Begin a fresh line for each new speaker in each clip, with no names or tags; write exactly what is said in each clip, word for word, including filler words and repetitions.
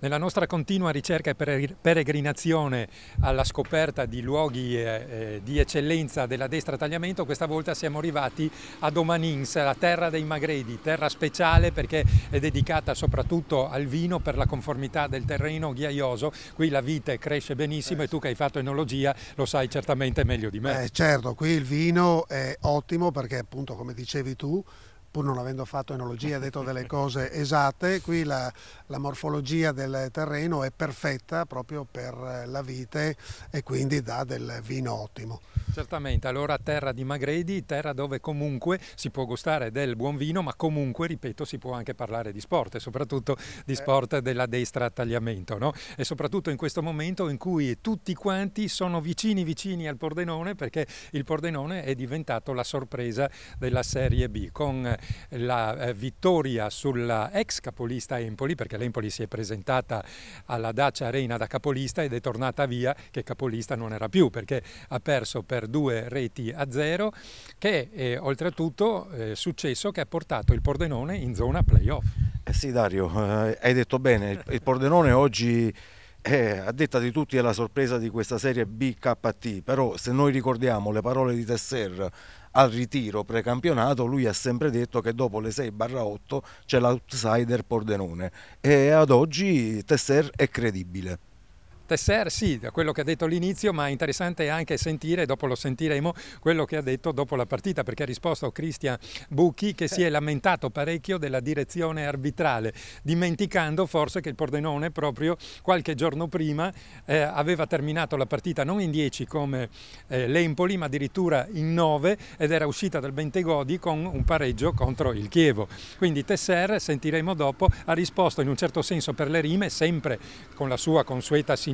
Nella nostra continua ricerca e peregrinazione alla scoperta di luoghi eh, di eccellenza della destra tagliamento, questa volta siamo arrivati a Domanins, la terra dei Magredi, terra speciale perché è dedicata soprattutto al vino per la conformità del terreno ghiaioso. Qui la vite cresce benissimo eh. e tu che hai fatto enologia lo sai certamente meglio di me.
Eh, certo, qui il vino è ottimo perché appunto, come dicevi tu, pur non avendo fatto enologia, ha detto delle cose esatte. Qui la, la morfologia del terreno è perfetta proprio per la vite e quindi dà del vino ottimo.
Certamente, allora terra di Magredi, terra dove comunque si può gustare del buon vino, ma comunque, ripeto, si può anche parlare di sport, e soprattutto di sport della destra tagliamento, no? E soprattutto in questo momento in cui tutti quanti sono vicini vicini al Pordenone, perché il Pordenone è diventato la sorpresa della Serie B, con la eh, vittoria sulla ex capolista Empoli, perché l'Empoli si è presentata alla Dacia Arena da capolista ed è tornata via che capolista non era più, perché ha perso per due reti a zero, che è oltretutto eh, successo che ha portato il Pordenone in zona playoff.
Eh sì Dario, eh, hai detto bene, il, il Pordenone oggi è, a detta di tutti è la sorpresa di questa serie B K T, però se noi ricordiamo le parole di Tesser al ritiro precampionato, lui ha sempre detto che dopo le sei barra otto c'è l'outsider Pordenone e ad oggi Tesser è credibile.
Tesser sì, da quello che ha detto all'inizio, ma è interessante anche sentire, dopo lo sentiremo, quello che ha detto dopo la partita, perché ha risposto Cristian Bucchi che si è lamentato parecchio della direzione arbitrale, dimenticando forse che il Pordenone proprio qualche giorno prima eh, aveva terminato la partita non in dieci come eh, l'Empoli, ma addirittura in nove, ed era uscita dal Bentegodi con un pareggio contro il Chievo. Quindi Tesser, sentiremo dopo, ha risposto in un certo senso per le rime, sempre con la sua consueta signorilità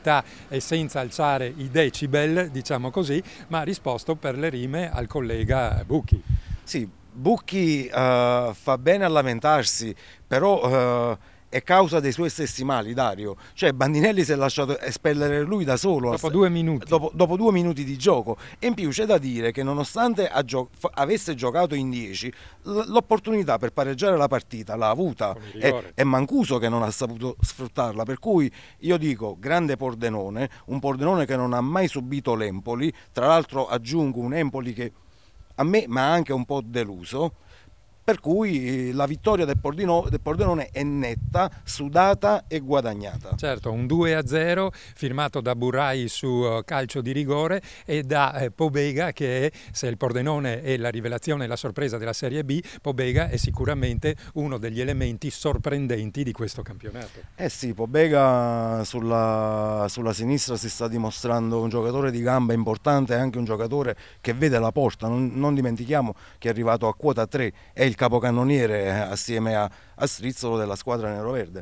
e senza alzare i decibel, diciamo così, ma ha risposto per le rime al collega Bucchi.
Sì, Bucchi uh, fa bene a lamentarsi, però uh, è causa dei suoi stessi mali, Dario. Cioè Bandinelli si è lasciato espellere lui da solo
dopo due minuti
dopo, dopo due minuti di gioco, e in più c'è da dire che nonostante gio avesse giocato in dieci, l'opportunità per pareggiare la partita l'ha avuta, è, è Mancuso che non ha saputo sfruttarla, per cui io dico grande Pordenone, un Pordenone che non ha mai subito l'Empoli, tra l'altro aggiungo un Empoli che a me ma anche un po' deluso, per cui la vittoria del Pordenone, del Pordenone è netta, sudata e guadagnata.
Certo, un due a zero firmato da Burrai su calcio di rigore e da eh, Pobega, che è, se il Pordenone è la rivelazione e la sorpresa della Serie B, Pobega è sicuramente uno degli elementi sorprendenti di questo campionato.
Eh sì, Pobega sulla, sulla sinistra si sta dimostrando un giocatore di gamba importante e anche un giocatore che vede la porta, non, non dimentichiamo che è arrivato a quota tre, è il capocannoniere assieme a, a Strizzolo della squadra neroverde.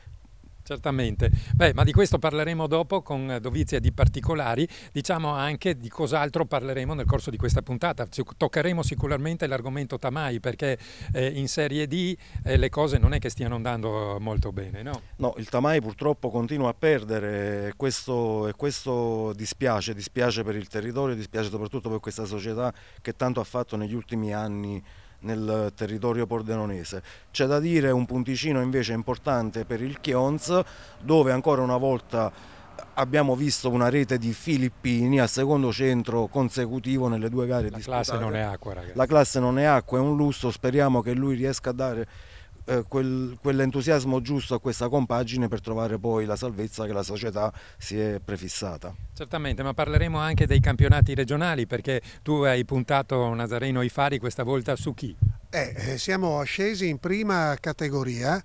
Certamente, beh, ma di questo parleremo dopo con dovizia di particolari, diciamo anche di cos'altro parleremo nel corso di questa puntata. Toccheremo sicuramente l'argomento Tamai, perché eh, in Serie D eh, le cose non è che stiano andando molto bene, no?
No, il Tamai purtroppo continua a perdere e questo, e questo dispiace, dispiace per il territorio, dispiace soprattutto per questa società che tanto ha fatto negli ultimi anni nel territorio pordenonese. C'è da dire un punticino invece importante per il Chionz, dove ancora una volta abbiamo visto una rete di filippini a secondo centro consecutivo nelle due gare
La
disputate.
classe non è acqua, ragazzi.
La classe non è acqua, è un lusso, speriamo che lui riesca a dare eh, quel, quell'entusiasmo giusto a questa compagine per trovare poi la salvezza che la società si è prefissata.
Certamente, ma parleremo anche dei campionati regionali, perché tu hai puntato Nazareno ai Fari questa volta su chi?
Eh, siamo scesi in prima categoria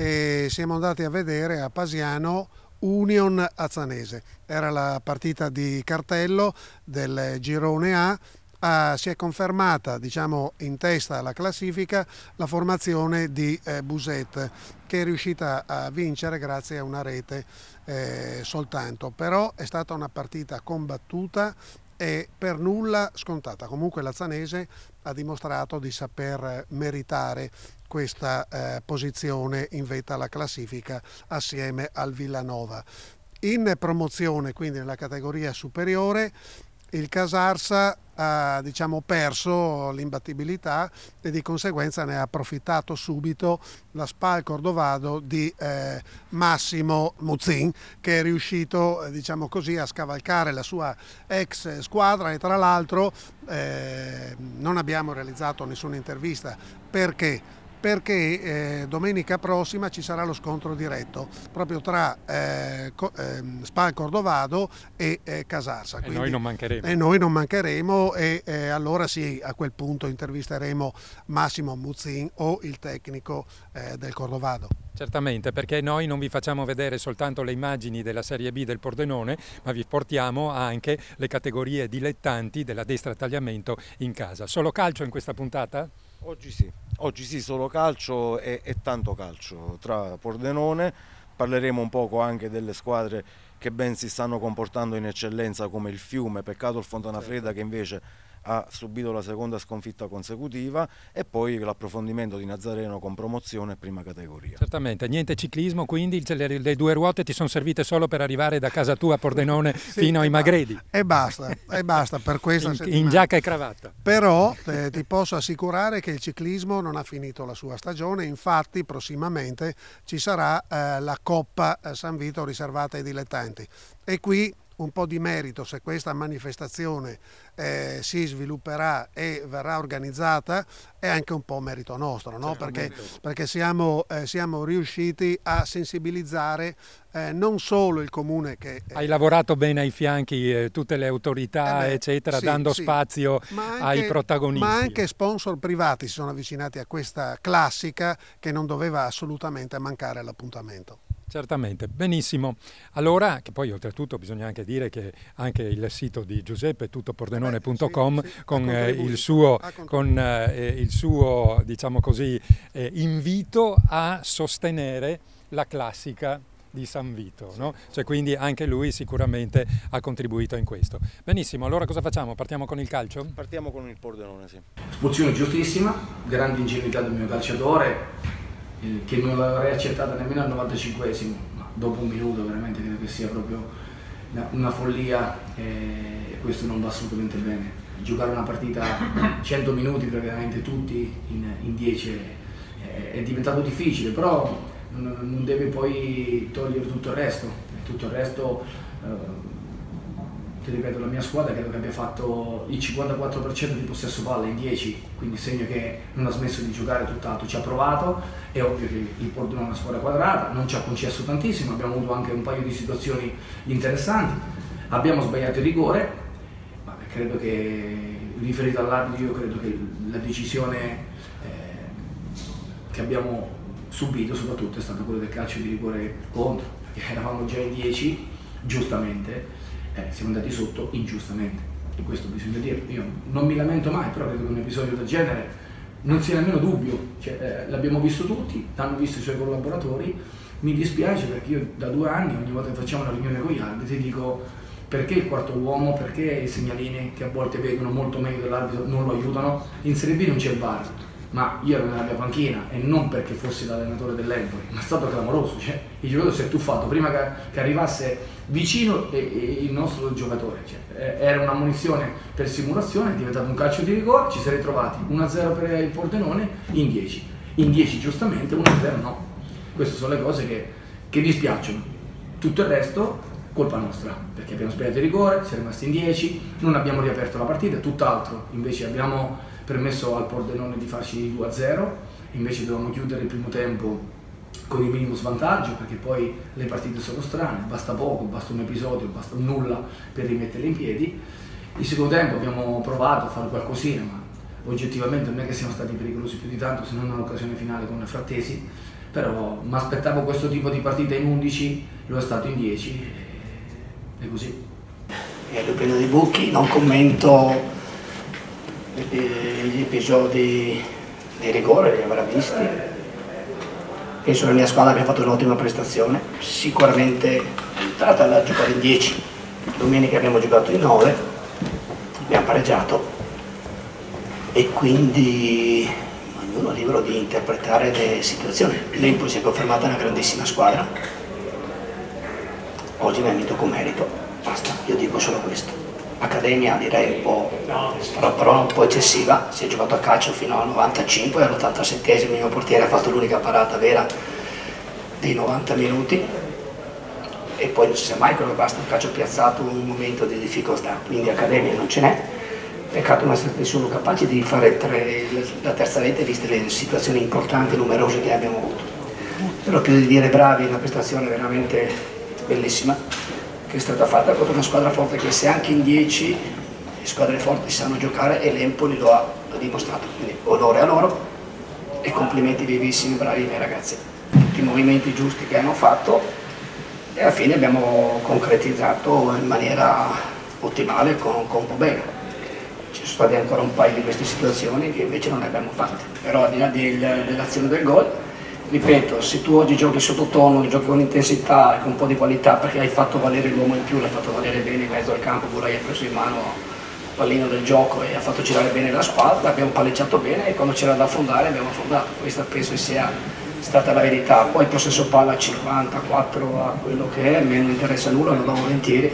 e siamo andati a vedere a Pasiano Union Azzanese. Era la partita di cartello del girone A. Ah, si è confermata, diciamo, in testa alla classifica la formazione di eh, Buset, che è riuscita a vincere grazie a una rete eh, soltanto, però è stata una partita combattuta e per nulla scontata. Comunque l'Azzanese ha dimostrato di saper meritare questa eh, posizione in vetta alla classifica assieme al Villanova. In promozione, quindi nella categoria superiore, il Casarsa ha diciamo, perso l'imbattibilità e di conseguenza ne ha approfittato subito la Spal Cordovado di eh, Massimo Muzzin, che è riuscito eh, diciamo così, a scavalcare la sua ex squadra, e tra l'altro eh, non abbiamo realizzato nessuna intervista. Perché? Perché eh, domenica prossima ci sarà lo scontro diretto proprio tra eh, eh, Spal Cordovado e eh, Casarsa.
E
Quindi,
noi non mancheremo.
E noi non mancheremo e eh, allora sì, a quel punto intervisteremo Massimo Muzzin o il tecnico eh, del Cordovado.
Certamente, perché noi non vi facciamo vedere soltanto le immagini della Serie B del Pordenone, ma vi portiamo anche le categorie dilettanti della destra tagliamento in casa. Solo calcio in questa puntata?
Oggi sì, oggi sì, solo calcio e, e tanto calcio tra Pordenone. Parleremo un poco anche delle squadre che ben si stanno comportando in eccellenza, come il Fiume, peccato il Fontanafredda, certo, che invece ha subito la seconda sconfitta consecutiva, e poi l'approfondimento di Nazareno con promozione e prima categoria.
Certamente, niente ciclismo, quindi le, le due ruote ti sono servite solo per arrivare da casa tua a Pordenone sì, fino ai Magredi.
E basta, e basta per questa
in,
settimana.
In giacca e cravatta.
Però eh, ti posso assicurare che il ciclismo non ha finito la sua stagione, infatti prossimamente ci sarà eh, la Coppa San Vito riservata ai dilettanti, e qui un po' di merito, se questa manifestazione eh, si svilupperà e verrà organizzata, è anche un po' merito nostro, no? perché, perché siamo, eh, siamo riusciti a sensibilizzare eh, non solo il comune che...
Hai lavorato bene ai fianchi eh, tutte le autorità, eh beh, eccetera, sì, dando sì, spazio anche, ai protagonisti.
Ma anche sponsor privati si sono avvicinati a questa classica che non doveva assolutamente mancare all'appuntamento.
Certamente, benissimo. Allora, che poi oltretutto bisogna anche dire che anche il sito di Giuseppe è tuttopordenone punto com sì, sì, con, eh, il suo, con eh, il suo diciamo così, eh, invito a sostenere la classica di San Vito, no? Cioè, quindi anche lui sicuramente ha contribuito in questo. Benissimo, allora cosa facciamo? Partiamo con il calcio?
Partiamo con il Pordenone, sì.
Espulsione giustissima, grande ingenuità del mio calciatore, che non l'avrei accettata nemmeno al novantacinquesimo, ma dopo un minuto veramente credo che sia proprio una, una follia, e questo non va assolutamente bene. Giocare una partita cento minuti praticamente tutti in dieci è, è diventato difficile, però non, non deve poi togliere tutto il resto. Tutto il resto, eh, ti ripeto, la mia squadra credo che abbia fatto il cinquantaquattro per cento di possesso palla in dieci, quindi segno che non ha smesso di giocare, tutt'altro, ci ha provato. È ovvio che il Pordenone è una squadra quadrata, non ci ha concesso tantissimo, abbiamo avuto anche un paio di situazioni interessanti, abbiamo sbagliato il rigore, ma credo che, riferito all'arbitro, io credo che la decisione eh, che abbiamo subito soprattutto è stata quella del calcio di rigore contro, perché eravamo già in dieci, giustamente, Eh, siamo andati sotto ingiustamente, e questo bisogna dire. Io non mi lamento mai, però credo che un episodio del genere non sia nemmeno dubbio, cioè, eh, l'abbiamo visto tutti, l'hanno visto i suoi collaboratori. Mi dispiace perché io da due anni, ogni volta che facciamo una riunione con gli arbitri, dico perché il quarto uomo, perché i segnalini che a volte vedono molto meglio dell'arbitro non lo aiutano. In Serie B non c'è il V A R, ma io ero nella mia panchina, e non perché fossi l'allenatore dell'Empoli, ma è stato clamoroso, cioè, il giocatore si è tuffato prima che, che arrivasse vicino e, e il nostro giocatore, cioè, era una munizione per simulazione, è diventato un calcio di rigore, ci si è ritrovati uno a zero per il Pordenone in dieci, in dieci giustamente, uno a zero no. Queste sono le cose che, che dispiacciono. Tutto il resto colpa nostra, perché abbiamo sbagliato il rigore, siamo rimasti in dieci, non abbiamo riaperto la partita, tutt'altro, invece abbiamo permesso al Pordenone di farci due a zero, invece dovevamo chiudere il primo tempo con il minimo svantaggio, perché poi le partite sono strane, basta poco, basta un episodio, basta un nulla per rimetterle in piedi. Il secondo tempo abbiamo provato a fare qualcosina, ma oggettivamente non è che siamo stati pericolosi più di tanto, se non un'occasione finale con Frattesi, però mi aspettavo questo tipo di partita in undici, lo è stato in dieci, e così.
E l'opinione di Bucchi, non commento gli episodi di rigore, li avrà visti. Penso che la mia squadra abbia fatto un'ottima prestazione, sicuramente aiutata a giocare in dieci. Domenica abbiamo giocato in nove, abbiamo pareggiato, e quindi ognuno è libero di interpretare le situazioni. L'Empoli si è confermata una grandissima squadra, oggi mi ha vinto con merito, basta, io dico solo questo. accademia direi un po', però, però un po' eccessiva. Si è giocato a calcio fino al novantacinque, all'ottantasettesimo il mio portiere ha fatto l'unica parata vera dei novanta minuti e poi non si sa mai come basta un calcio piazzato un momento di difficoltà, quindi accademia non ce n'è. Peccato non essere nessuno capaci di fare tre, la terza rete viste le situazioni importanti e numerose che abbiamo avuto. Però più di dire bravi, è una prestazione veramente bellissima che è stata fatta contro una squadra forte che se anche in dieci le squadre forti sanno giocare e l'Empoli lo ha, lo ha dimostrato. Quindi onore a loro e complimenti vivissimi, bravi miei ragazzi. Tutti i movimenti giusti che hanno fatto e alla fine abbiamo concretizzato in maniera ottimale con, con un po' bene. Ci sono state ancora un paio di queste situazioni che invece non le abbiamo fatte, però al di là del, dell'azione del gol, ripeto, se tu oggi giochi sottotono, giochi con intensità e con un po' di qualità perché hai fatto valere l'uomo in più, l'hai fatto valere bene in mezzo al campo, Burai ha preso in mano il pallino del gioco e ha fatto girare bene la squadra, abbiamo palleggiato bene e quando c'era da affondare abbiamo affondato. Questa penso sia stata la verità. Poi il possesso palla cinquantaquattro a quello che è, a me non interessa nulla, lo do volentieri,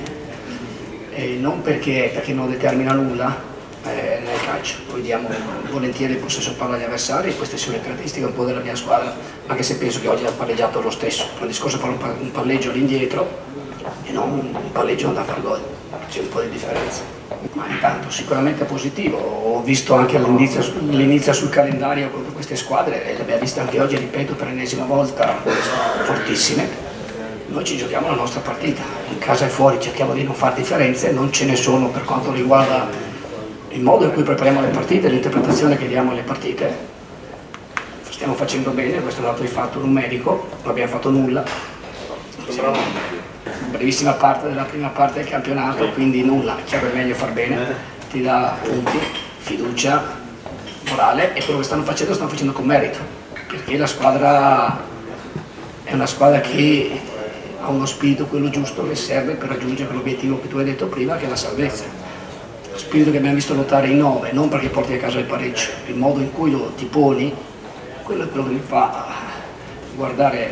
e non perché, perché non determina nulla. Eh, nel calcio, noi diamo volentieri il possesso palla agli avversari e queste sono le caratteristiche un po' della mia squadra, anche se penso che oggi ha palleggiato lo stesso. Il discorso è fare un palleggio all'indietro e non un palleggio andare a fare gol, c'è un po' di differenza, ma intanto sicuramente positivo. Ho visto anche all'inizio sul calendario contro queste squadre e le abbiamo viste anche oggi, ripeto per l'ennesima volta, fortissime. Noi ci giochiamo la nostra partita, in casa e fuori cerchiamo di non fare differenze, non ce ne sono per quanto riguarda il modo in cui prepariamo le partite, l'interpretazione che diamo alle partite. Stiamo facendo bene, questo è un dato di fatto numerico, non abbiamo fatto nulla. Siamo in brevissima parte della prima parte del campionato, quindi nulla, chiaro è meglio far bene, ti dà punti, fiducia, morale e quello che stanno facendo lo stanno facendo con merito, perché la squadra è una squadra che ha uno spirito, quello giusto, che serve per raggiungere l'obiettivo che tu hai detto prima, che è la salvezza. Spirito che abbiamo visto lottare in nove, non perché porti a casa il pareggio, il modo in cui lo ti poni, quello è quello che mi fa guardare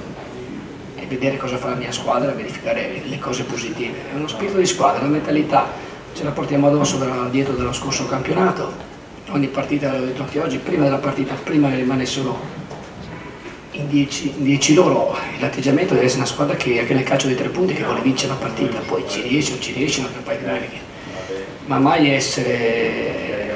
e vedere cosa fa la mia squadra e verificare le cose positive. È uno spirito di squadra, la mentalità, ce la portiamo addosso da, dietro dello scorso campionato, ogni partita, l'ho detto anche oggi, prima della partita, prima che rimanessero in dieci loro, l'atteggiamento deve essere una squadra che anche nel calcio dei tre punti che vuole vincere la partita, poi ci riesce o ci riesce una campagna di domenica. Ma mai essere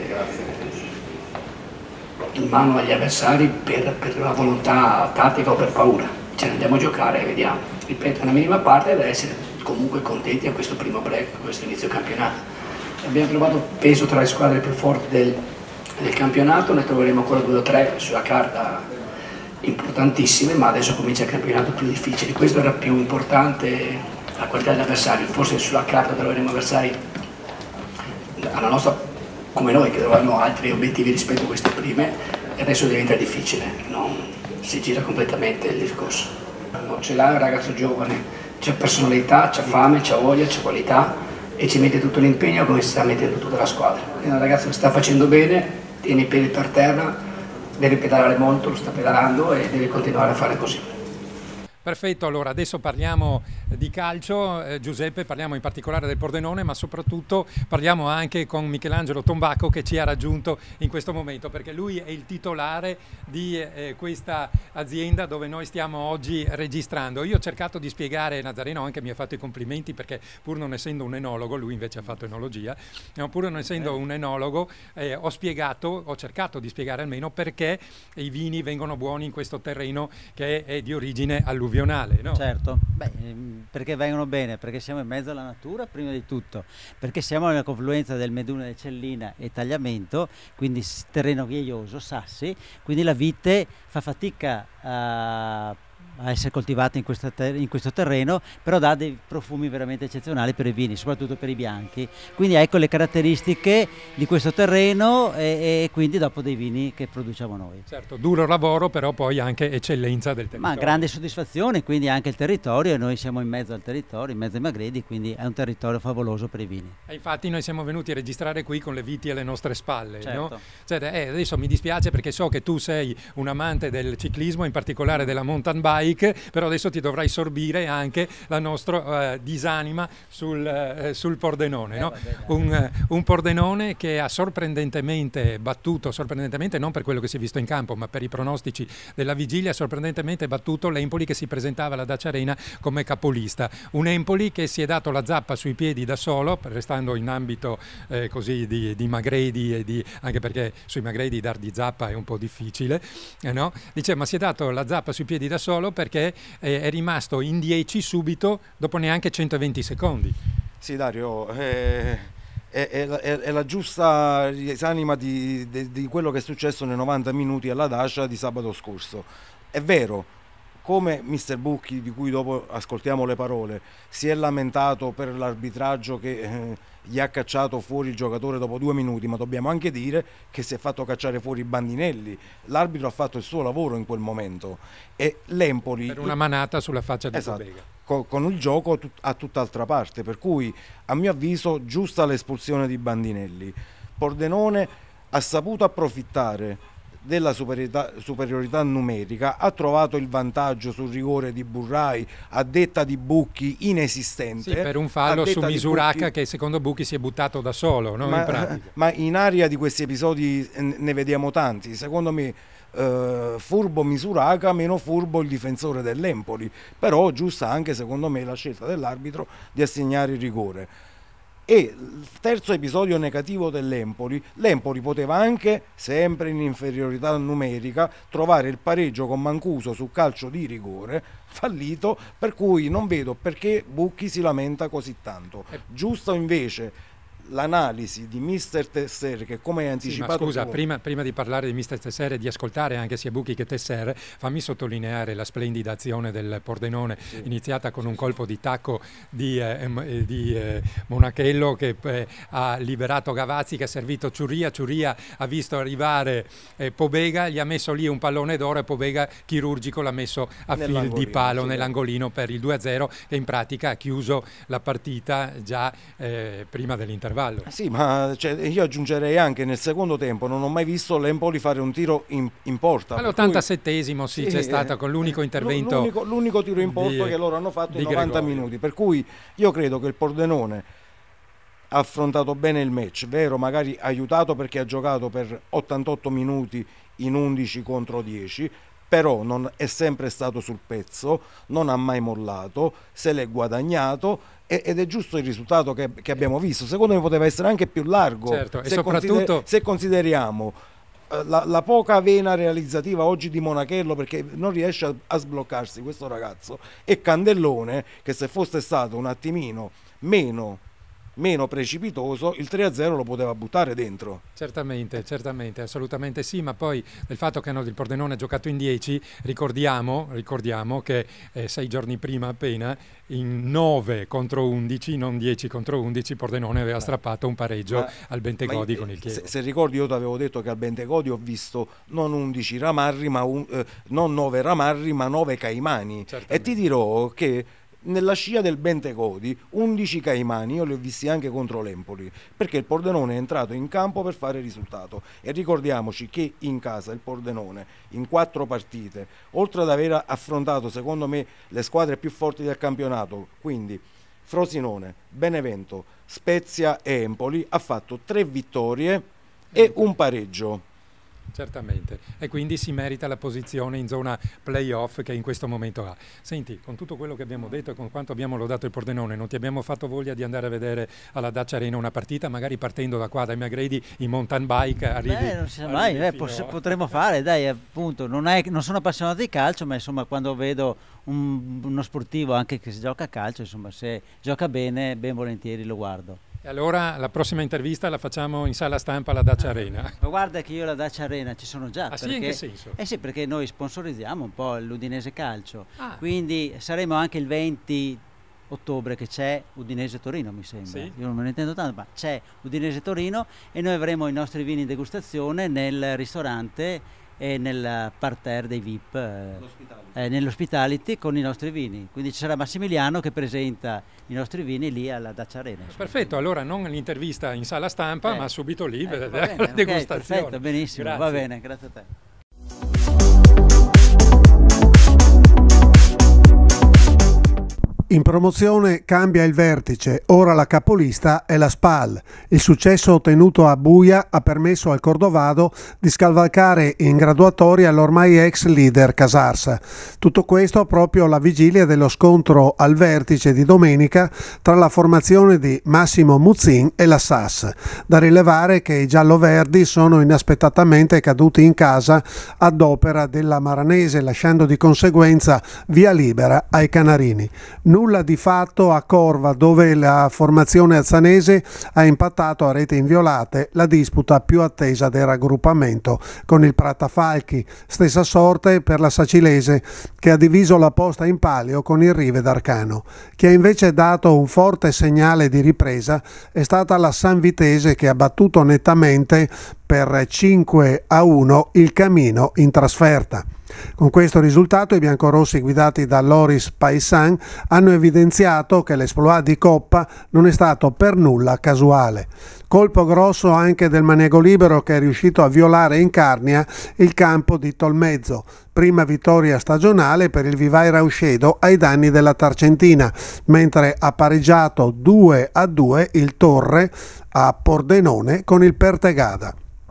in mano agli avversari per, per una volontà tattica o per paura. Ce ne andiamo a giocare e vediamo. Ripeto, una minima parte deve essere comunque contenti a questo primo break, a questo inizio campionato. Abbiamo trovato, penso, tra le squadre più forti del, del campionato, ne troveremo ancora due o tre sulla carta importantissime, ma adesso comincia il campionato più difficile. Questo era più importante, la qualità degli avversari, forse sulla carta troveremo avversari alla nostra, come noi, che avevamo altri obiettivi rispetto a queste prime, e adesso diventa difficile, no? Si gira completamente il discorso. No, ce l'ha un ragazzo giovane, c'ha personalità, c'ha fame, c'ha voglia, c'ha qualità e ci mette tutto l'impegno come si sta mettendo tutta la squadra. È un ragazzo che sta facendo bene, tiene i piedi per terra, deve pedalare molto, lo sta pedalando e deve continuare a fare così.
Perfetto, allora adesso parliamo di calcio, eh, Giuseppe, parliamo in particolare del Pordenone, ma soprattutto parliamo anche con Michelangelo Tombacco che ci ha raggiunto in questo momento, perché lui è il titolare di eh, questa azienda dove noi stiamo oggi registrando. Io ho cercato di spiegare, Nazareno anche mi ha fatto i complimenti perché pur non essendo un enologo, lui invece ha fatto enologia, no, pur non essendo eh. un enologo, eh, ho spiegato, ho cercato di spiegare almeno perché i vini vengono buoni in questo terreno che è di origine alluvionale. No?
Certo, beh, perché vengono bene? Perché siamo in mezzo alla natura prima di tutto, perché siamo nella confluenza del Meduna del Cellina e Tagliamento, quindi terreno ghiaioso, sassi, quindi la vite fa fatica a a essere coltivata in, questa ter in questo terreno, però dà dei profumi veramente eccezionali per i vini, soprattutto per i bianchi. Quindi ecco le caratteristiche di questo terreno e, e quindi dopo dei vini che produciamo noi.
Certo, duro lavoro, però poi anche eccellenza del territorio.
Ma grande soddisfazione, quindi anche il territorio, e noi siamo in mezzo al territorio, in mezzo ai Magredi, quindi è un territorio favoloso per i vini.
E infatti noi siamo venuti a registrare qui con le viti alle nostre spalle,
certo.
No? Cioè, eh, adesso mi dispiace perché so che tu sei un amante del ciclismo, in particolare della mountain bike, bike, però adesso ti dovrai sorbire anche la nostra eh, disanima sul, eh, sul Pordenone, no? un, un Pordenone che ha sorprendentemente battuto, sorprendentemente non per quello che si è visto in campo, ma per i pronostici della vigilia, sorprendentemente battuto l'Empoli che si presentava alla Dacia Arena come capolista. Un Empoli che si è dato la zappa sui piedi da solo, restando in ambito eh, così di, di Magredi, e di, anche perché sui Magredi dar di zappa è un po' difficile, eh, no? Dice, ma si è dato la zappa sui piedi da solo perché eh, è rimasto in dieci subito dopo neanche centoventi secondi.
Sì, Dario, eh, è, è, è, è la giusta esanima di, di, di quello che è successo nei novanta minuti alla Dacia di sabato scorso. È vero, come mister Bucchi, di cui dopo ascoltiamo le parole, si è lamentato per l'arbitraggio che eh, gli ha cacciato fuori il giocatore dopo due minuti, ma dobbiamo anche dire che si è fatto cacciare fuori Bandinelli. L'arbitro ha fatto il suo lavoro in quel momento e l'Empoli...
Per una manata sulla faccia di
esatto,
Pobega.
Con, con il gioco tut, a tutt'altra parte, per cui a mio avviso giusta l'espulsione di Bandinelli. Pordenone ha saputo approfittare della superiorità, superiorità numerica, ha trovato il vantaggio sul rigore di Burrai a detta di Bucchi inesistente.
Sì, per un fallo su Misuraca che secondo Bucchi si è buttato da solo, no?
ma,
in pratica.
ma in aria di questi episodi ne vediamo tanti. Secondo me eh, furbo Misuraca, meno furbo il difensore dell'Empoli, però giusta anche secondo me la scelta dell'arbitro di assegnare il rigore. E il terzo episodio negativo dell'Empoli, l'Empoli poteva anche, sempre in inferiorità numerica, trovare il pareggio con Mancuso su calcio di rigore fallito, per cui non vedo perché Bucchi si lamenta così tanto. Giusto invece l'analisi di mister Tesser, che come hai anticipato...
Sì, ma scusa,
tu...
prima, prima di parlare di mister Tesser e di ascoltare anche sia Bucchi che Tesser, fammi sottolineare la splendida azione del Pordenone, sì, iniziata con un colpo di tacco di, eh, di eh, Monachello che eh, ha liberato Gavazzi, che ha servito Ciurria. Ciurria ha visto arrivare eh, Pobega, gli ha messo lì un pallone d'oro e Pobega chirurgico l'ha messo a fil di palo sì, nell'angolino per il due a zero, che in pratica ha chiuso la partita già eh, prima dell'intervallo.
Sì, ma cioè, io aggiungerei anche nel secondo tempo non ho mai visto l'Empoli fare un tiro in, in porta.
All'ottantasettesimo sì, sì, c'è stato con l'unico intervento.
L'unico, l'unico tiro in porta di, che loro hanno fatto in novanta
Gregorio.
minuti. Per cui io credo che il Pordenone ha affrontato bene il match, vero, magari aiutato perché ha giocato per ottantotto minuti in undici contro dieci, però non è sempre stato sul pezzo, non ha mai mollato, se l'è guadagnato ed è giusto il risultato che, che abbiamo visto. Secondo me poteva essere anche più largo,
certo,
se,
e soprattutto...
consider- se consideriamo la, la poca vena realizzativa oggi di Monachello, perché non riesce a, a sbloccarsi questo ragazzo, e Candellone che se fosse stato un attimino meno meno precipitoso il tre a zero lo poteva buttare dentro.
Certamente, certamente, assolutamente sì, ma poi del fatto che hanno il Pordenone giocato in dieci, ricordiamo, ricordiamo che eh, sei giorni prima appena in nove contro undici, non dieci contro undici, Pordenone aveva strappato un pareggio ma, al Bentegodi ma, con il Chievo.
Se, se ricordi io ti avevo detto che al Bentegodi ho visto non undici Ramarri, ma un, eh, non nove Ramarri, ma nove Caimani. E ti dirò che nella scia del Bentegodi undici Caimani io li ho visti anche contro l'Empoli, perché il Pordenone è entrato in campo per fare risultato. E ricordiamoci che in casa il Pordenone in quattro partite, oltre ad aver affrontato secondo me le squadre più forti del campionato, quindi Frosinone, Benevento, Spezia e Empoli, ha fatto tre vittorie e un pareggio.
Certamente, e quindi si merita la posizione in zona playoff che in questo momento ha. Senti, con tutto quello che abbiamo detto e con quanto abbiamo lodato il Pordenone, non ti abbiamo fatto voglia di andare a vedere alla Dacia Arena una partita, magari partendo da qua, dai Magredi, in mountain bike, arrivi...
Beh, non si sa mai, eh,
fino...
potremmo fare, dai, appunto, non, è, non sono appassionato di calcio, ma insomma quando vedo un, uno sportivo anche che si gioca a calcio, insomma se gioca bene, ben volentieri lo guardo.
E allora la prossima intervista la facciamo in sala stampa alla Dacia Arena.
Ma guarda che io alla Dacia Arena ci sono già.
Ah
perché,
sì, in che senso?
Eh sì, perché noi sponsorizziamo un po' l'Udinese Calcio,
ah.
quindi saremo anche il venti ottobre che c'è Udinese-Torino, mi sembra.
Sì.
Io non me ne intendo tanto, ma c'è Udinese-Torino e noi avremo i nostri vini in degustazione nel ristorante e nel parterre dei V I P, eh, nell'hospitality con i nostri vini. Quindi ci sarà Massimiliano che presenta i nostri vini lì alla Dacia Arena.
Perfetto, allora non l'intervista in sala stampa,
eh.
ma subito lì per
eh,
la
okay,
degustazione.
Perfetto, benissimo,
grazie.
va bene, grazie a te.
In promozione cambia il vertice, ora la capolista è la Spal. Il successo ottenuto a Buia ha permesso al Cordovado di scavalcare in graduatoria l'ormai ex leader Casarsa. Tutto questo proprio alla vigilia dello scontro al vertice di domenica tra la formazione di Massimo Muzzin e la S A S. Da rilevare che i gialloverdi sono inaspettatamente caduti in casa ad opera della Maranese, lasciando di conseguenza via libera ai canarini. Nulla di fatto a Corva, dove la formazione azzanese ha impattato a rete inviolate la disputa più attesa del raggruppamento con il Pratafalchi. Stessa sorte per la Sacilese, che ha diviso la posta in palio con il Rive d'Arcano. Chi ha invece dato un forte segnale di ripresa è stata la Sanvitese, che ha battuto nettamente per cinque a uno il Camino in trasferta. Con questo risultato i biancorossi, guidati da Loris Paisan, hanno evidenziato che l'esploit di Coppa non è stato per nulla casuale. Colpo grosso anche del Maniego Libero, che è riuscito a violare in Carnia il campo di Tolmezzo. Prima vittoria stagionale per il Vivai Rauscedo ai danni della Tarcentina, mentre ha pareggiato due a due il Torre a Pordenone con il Pertegada.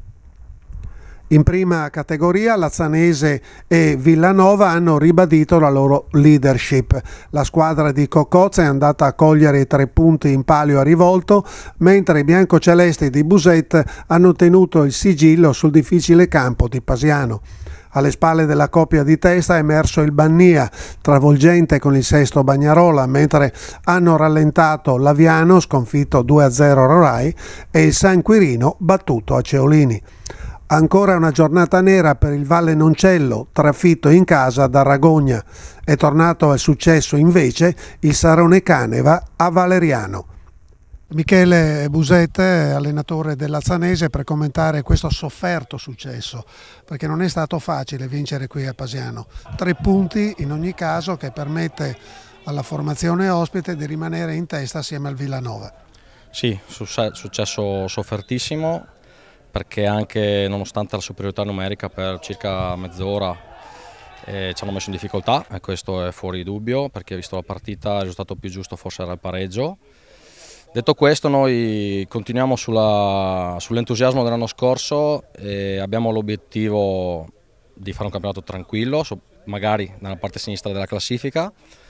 In prima categoria Lazzanese e Villanova hanno ribadito la loro leadership. La squadra di Cocozza è andata a cogliere i tre punti in palio a Rivolto, mentre i biancocelesti di Buset hanno tenuto il sigillo sul difficile campo di Pasiano. Alle spalle della coppia di testa è emerso il Bannia, travolgente con il Sesto Bagnarola, mentre hanno rallentato l'Aviano, sconfitto due a zero a Rorai, e il San Quirino, battuto a Ceolini. Ancora una giornata nera per il Valle Noncello, trafitto in casa da Ragogna. È tornato al successo invece il Sarone Caneva a Valeriano. Michele Buset, allenatore dell'Azzanese, per commentare questo sofferto successo, perché non è stato facile vincere qui a Pasiano. Tre punti in ogni caso, che permette alla formazione ospite di rimanere in testa assieme al Villanova.
Sì, successo soffertissimo, perché anche nonostante la superiorità numerica per circa mezz'ora eh, ci hanno messo in difficoltà, e questo è fuori dubbio, perché visto la partita il risultato più giusto forse era il pareggio. Detto questo, noi continuiamo sull'entusiasmo sull dell'anno scorso e abbiamo l'obiettivo di fare un campionato tranquillo, magari nella parte sinistra della classifica.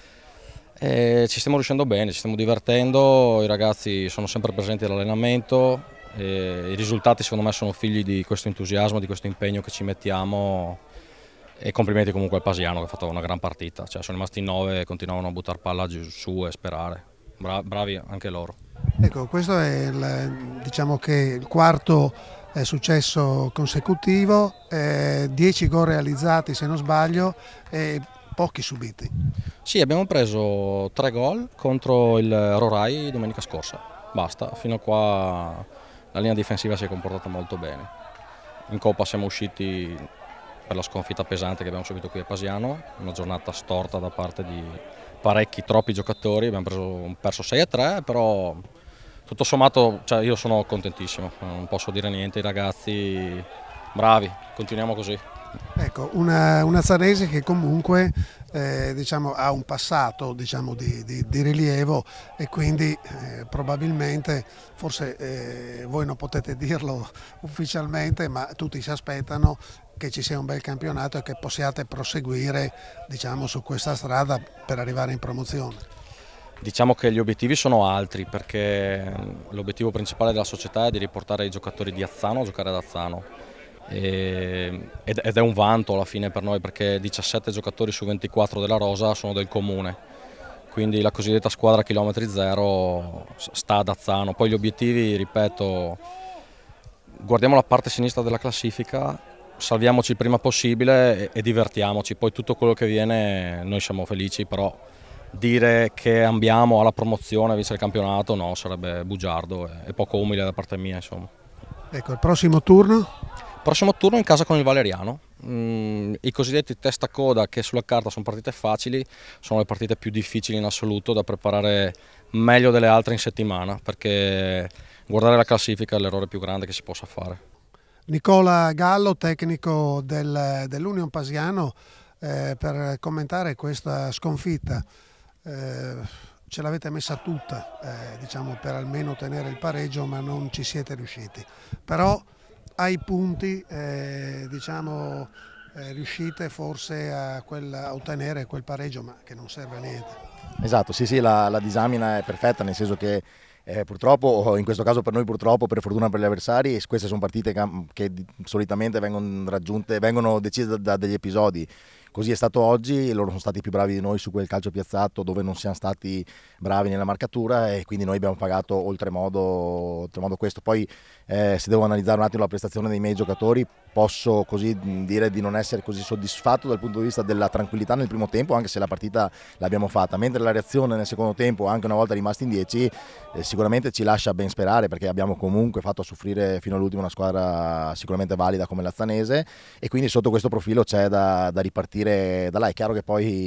E ci stiamo riuscendo bene, ci stiamo divertendo, i ragazzi sono sempre presenti all'allenamento. E i risultati secondo me sono figli di questo entusiasmo, di questo impegno che ci mettiamo, e complimenti comunque al Pasiano che ha fatto una gran partita, cioè, sono rimasti in nove e continuavano a buttare palla giù, su e sperare, Bra bravi anche loro.
Ecco, questo è il, diciamo che il quarto è successo consecutivo, eh, dieci gol realizzati se non sbaglio e pochi subiti.
Sì, abbiamo preso tre gol contro il Rorai domenica scorsa, basta, fino a qua la linea difensiva si è comportata molto bene. In Coppa siamo usciti per la sconfitta pesante che abbiamo subito qui a Pasiano, una giornata storta da parte di parecchi, troppi giocatori, abbiamo preso, perso sei a tre, però tutto sommato cioè, io sono contentissimo, non posso dire niente, i ragazzi bravi, continuiamo così.
Ecco, una, una Azzanese che comunque eh, diciamo, ha un passato diciamo, di, di, di rilievo, e quindi eh, probabilmente, forse eh, voi non potete dirlo ufficialmente, ma tutti si aspettano che ci sia un bel campionato e che possiate proseguire diciamo, su questa strada per arrivare in promozione.
Diciamo che gli obiettivi sono altri, perché l'obiettivo principale della società è di riportare i giocatori di Azzano a giocare ad Azzano. E, ed è un vanto alla fine per noi, perché diciassette giocatori su ventiquattro della rosa sono del comune, quindi la cosiddetta squadra chilometri zero sta ad Azzano. Poi gli obiettivi, ripeto, guardiamo la parte sinistra della classifica, salviamoci il prima possibile e, e divertiamoci, poi tutto quello che viene noi siamo felici, però dire che ambiamo alla promozione a vincere il campionato no, sarebbe bugiardo e, e poco umile da parte mia, insomma.
Ecco, il prossimo turno?
Prossimo turno in casa con il Valeriano. Mm, i cosiddetti testa coda, che sulla carta sono partite facili, sono le partite più difficili in assoluto da preparare meglio delle altre in settimana, perché guardare la classifica è l'errore più grande che si possa fare.
Nicola Gallo, tecnico del, dell'Union Pasiano, eh, per commentare questa sconfitta. eh, ce l'avete messa tutta, eh, diciamo, per almeno ottenere il pareggio, ma non ci siete riusciti. Però ai punti, eh, diciamo, eh, riuscite forse a, quel, a ottenere quel pareggio, ma che non serve a niente.
Esatto, sì sì, la, la disamina è perfetta, nel senso che eh, purtroppo, in questo caso per noi purtroppo, per fortuna per gli avversari, queste sono partite che, che solitamente vengono raggiunte, vengono decise da, da degli episodi. Così è stato oggi, loro sono stati più bravi di noi su quel calcio piazzato dove non siamo stati bravi nella marcatura, e quindi noi abbiamo pagato oltremodo, oltremodo questo. Poi eh, se devo analizzare un attimo la prestazione dei miei giocatori, posso così dire di non essere così soddisfatto dal punto di vista della tranquillità nel primo tempo, anche se la partita l'abbiamo fatta, mentre la reazione nel secondo tempo, anche una volta rimasti in dieci, eh, sicuramente ci lascia ben sperare, perché abbiamo comunque fatto soffrire fino all'ultimo una squadra sicuramente valida come l'Azzanese, e quindi sotto questo profilo c'è da, da ripartire da là. È chiaro che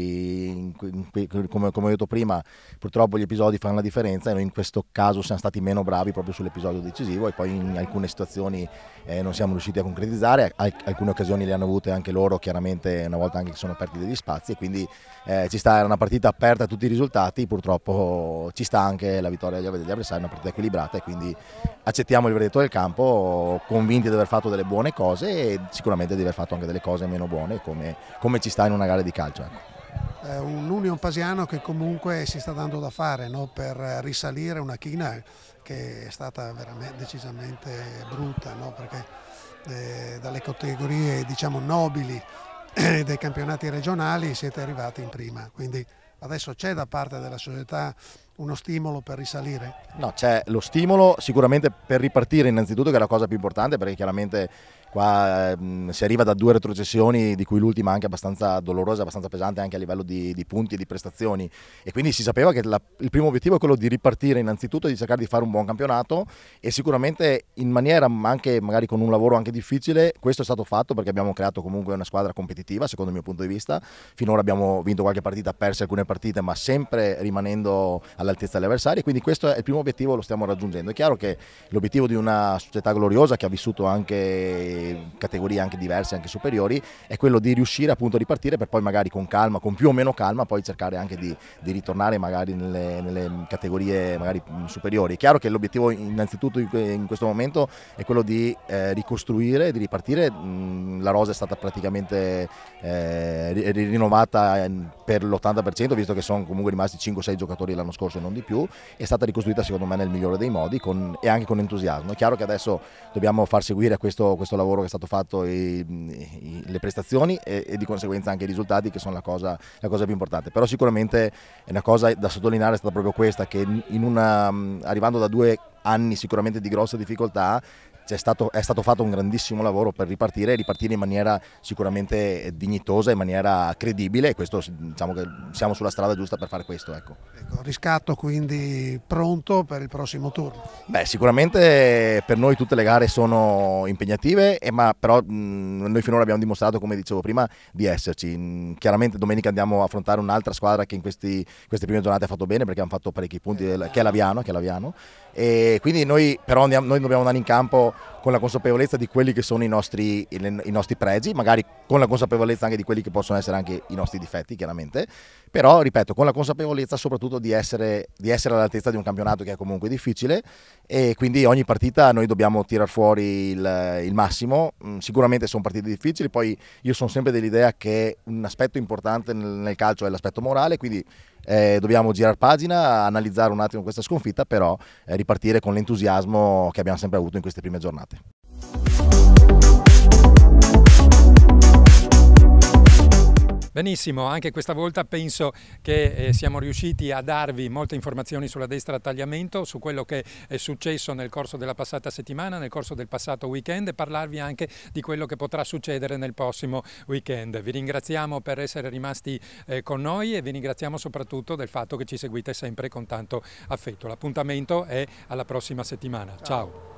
poi, come, come ho detto prima, purtroppo gli episodi fanno la differenza, e noi in questo caso siamo stati meno bravi proprio sull'episodio decisivo, e poi in alcune situazioni eh, non siamo riusciti a concretizzare. Alcune occasioni le hanno avute anche loro, chiaramente, una volta anche che sono aperti degli spazi, e quindi eh, ci sta, era una partita aperta a tutti i risultati. Purtroppo ci sta anche la vittoria degli avversari, una partita equilibrata, e quindi accettiamo il verdetto del campo, convinti di aver fatto delle buone cose e sicuramente di aver fatto anche delle cose meno buone, come, come ci sta in una gara di calcio, ecco.
È un Union Pasiano che comunque si sta dando da fare, no? Per risalire una china che è stata veramente decisamente brutta, no? Perché eh, dalle categorie, diciamo, nobili eh, dei campionati regionali siete arrivati in prima, quindi adesso c'è da parte della società uno stimolo per risalire?
No, c'è lo stimolo sicuramente per ripartire innanzitutto, che è la cosa più importante, perché chiaramente qua ehm, si arriva da due retrocessioni, di cui l'ultima anche abbastanza dolorosa, abbastanza pesante anche a livello di, di punti e di prestazioni, e quindi si sapeva che la, il primo obiettivo è quello di ripartire innanzitutto, di cercare di fare un buon campionato, e sicuramente in maniera anche magari con un lavoro anche difficile questo è stato fatto, perché abbiamo creato comunque una squadra competitiva secondo il mio punto di vista. Finora abbiamo vinto qualche partita, perso alcune partite, ma sempre rimanendo all'altezza degli avversari, quindi questo è il primo obiettivo, lo stiamo raggiungendo. È chiaro che l'obiettivo di una società gloriosa che ha vissuto anche categorie anche diverse, anche superiori, è quello di riuscire appunto a ripartire, per poi magari con calma, con più o meno calma, poi cercare anche di, di ritornare magari nelle, nelle categorie magari superiori. È chiaro che l'obiettivo innanzitutto in questo momento è quello di eh, ricostruire, di ripartire. La rosa è stata praticamente eh, rinnovata per l'ottanta per cento, visto che sono comunque rimasti cinque sei giocatori l'anno scorso e non di più. È stata ricostruita secondo me nel migliore dei modi, con, e anche con entusiasmo. È chiaro che adesso dobbiamo far seguire a questo, questo lavoro che è stato fatto, e, e, le prestazioni e, e di conseguenza anche i risultati, che sono la cosa, la cosa più importante. Però sicuramente è una cosa da sottolineare, è stata proprio questa, che in una, arrivando da due anni sicuramente di grossa difficoltà, C'è stato, è stato fatto un grandissimo lavoro per ripartire, e ripartire in maniera sicuramente dignitosa, in maniera credibile, e questo, diciamo che siamo sulla strada giusta per fare questo. Ecco.
Ecco, riscatto quindi pronto per il prossimo turno?
Beh, sicuramente per noi tutte le gare sono impegnative, eh, ma però mh, noi finora abbiamo dimostrato, come dicevo prima, di esserci. Mh, chiaramente domenica andiamo a affrontare un'altra squadra che in questi, queste prime giornate ha fatto bene, perché hanno fatto parecchi punti, che è l'Aviano, che è l'Aviano. E quindi noi però andiamo, noi dobbiamo andare in campo con la consapevolezza di quelli che sono i nostri, i, i nostri pregi, magari con la consapevolezza anche di quelli che possono essere anche i nostri difetti, chiaramente, però ripeto, con la consapevolezza soprattutto di essere, di essere all'altezza di un campionato che è comunque difficile, e quindi ogni partita noi dobbiamo tirar fuori il, il massimo. Sicuramente sono partite difficili, poi io sono sempre dell'idea che un aspetto importante nel, nel calcio è l'aspetto morale, quindi Eh, dobbiamo girare pagina, analizzare un attimo questa sconfitta, però eh, ripartire con l'entusiasmo che abbiamo sempre avuto in queste prime giornate.
Benissimo, anche questa volta penso che eh, siamo riusciti a darvi molte informazioni sulla destra tagliamento, su quello che è successo nel corso della passata settimana, nel corso del passato weekend, e parlarvi anche di quello che potrà succedere nel prossimo weekend. Vi ringraziamo per essere rimasti eh, con noi, e vi ringraziamo soprattutto del fatto che ci seguite sempre con tanto affetto. L'appuntamento è alla prossima settimana. Ciao. Ciao.